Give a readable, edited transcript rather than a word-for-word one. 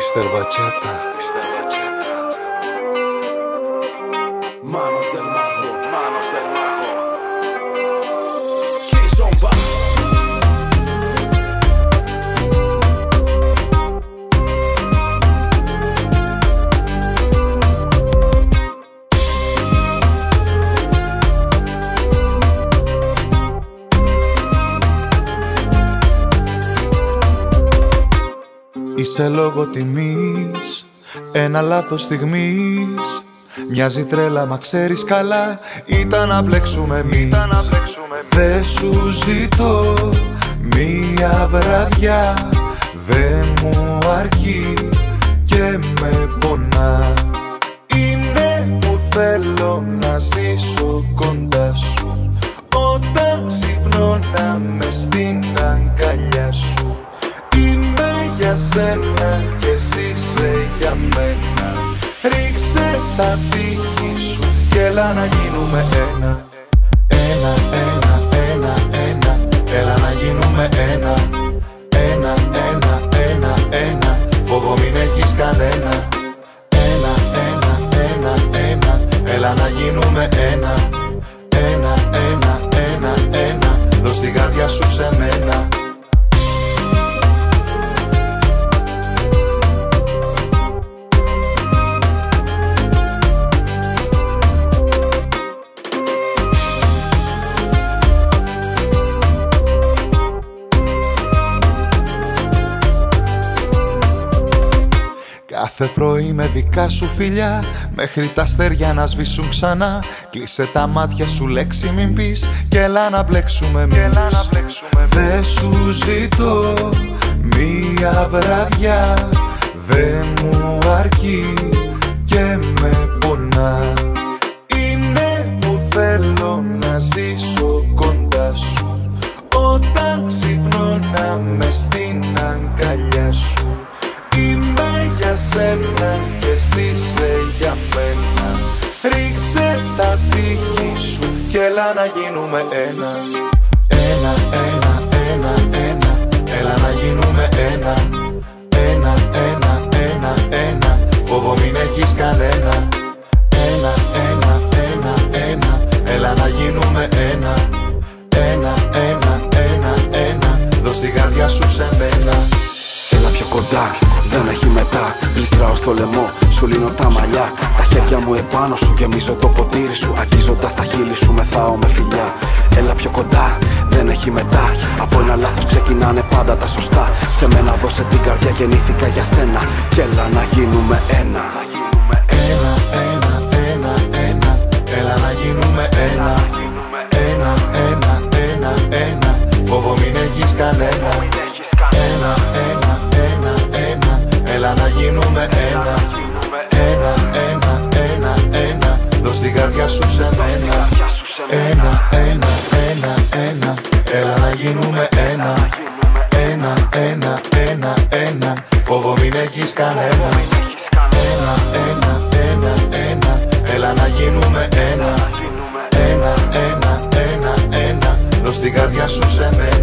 Mr. Bachata. Manos del mago, manos del mago. Kizomba. Είσαι λόγω τιμής, ένα λάθος στιγμής. Μοιάζει τρέλα μα ξέρεις καλά, ήταν να μπλέξουμε εμείς. Δε σου ζητώ μία βραδιά, δε μου αρκεί και με πονά. Είναι που θέλω να ζήσω κοντά σου, όταν ξυπνώ να μες στην αγκαλιά σου. Είμαι για σένα και εσύ είσαι για μένα. Ρίξε τα τείχη σου και έλα να γίνουμε ένα. Ένα, ένα, ένα, ένα. Έλα να γίνουμε ένα. Ένα, ένα, ένα, ένα. Φόβο μην έχεις κανένα. Ένα, ένα, ένα, ένα. Έλα να γίνουμε ένα. Ένα, ένα, ένα, ένα. Δώσ' την καρδιά σου σε μένα. Κάθε πρωί με δικά σου φιλιά, μέχρι τα αστέρια να σβήσουν ξανά. Κλείσε τα μάτια σου, λέξη μην πεις, και έλα να μπλέξουμε εμείς. Δε σου ζητώ μία βραδιά, δε μου αρκεί και με πονά. Είναι που θέλω να ζήσω κοντά σου, όταν ξυπνώ να μες στην αγκαλιά σου. Είμαι για σένα και εσύ είσαι για μένα. Ρίξε τα τείχη σου και έλα να γίνουμε ένα. Ένα, ένα, ένα, ένα. Έλα να γίνουμε ένα. Ένα, ένα, ένα, ένα. Φόβο μην έχεις κανένα. Ένα, ένα, ένα, ένα. Έλα να γίνουμε ένα. Ένα, ένα, ένα, ένα. Δώσ' την καρδιά σου σε μένα. Έλα πιο κοντά, δεν έχει μετά. Γλιστράω στο λαιμό, σου λύνω τα μαλλιά. Τα χέρια μου επάνω σου, γεμίζω το ποτήρι σου. Αγγίζοντας τα χείλη σου, μεθάω με φιλιά. Έλα πιο κοντά, δεν έχει μετά. Από ένα λάθος ξεκινάνε πάντα τα σωστά. Σε μένα δώσε την καρδιά, γεννήθηκα για σένα. Κι έλα να γίνουμε ένα. Ένα, ένα, ένα, ένα. Έλα να γίνουμε ένα. Ένα, ένα, ένα, ένα. Φόβο μην έχεις κανένα. Ένα, ένα, ένα, ένα. Έλα να γίνουμε ένα. Ένα, ένα, ένα, ένα. Δώσ' την καρδιά σου σε μένα. Ένα, ένα, ένα, ένα. Έλα να γίνουμε ένα. Ένα, ένα, ένα, ένα. Φόβο μην έχεις κανένα. Ένα, ένα, ένα, ένα. Έλα να γίνουμε ένα. Ένα, ένα, ένα, ένα. Δώσ' την καρδιά σου σε μένα.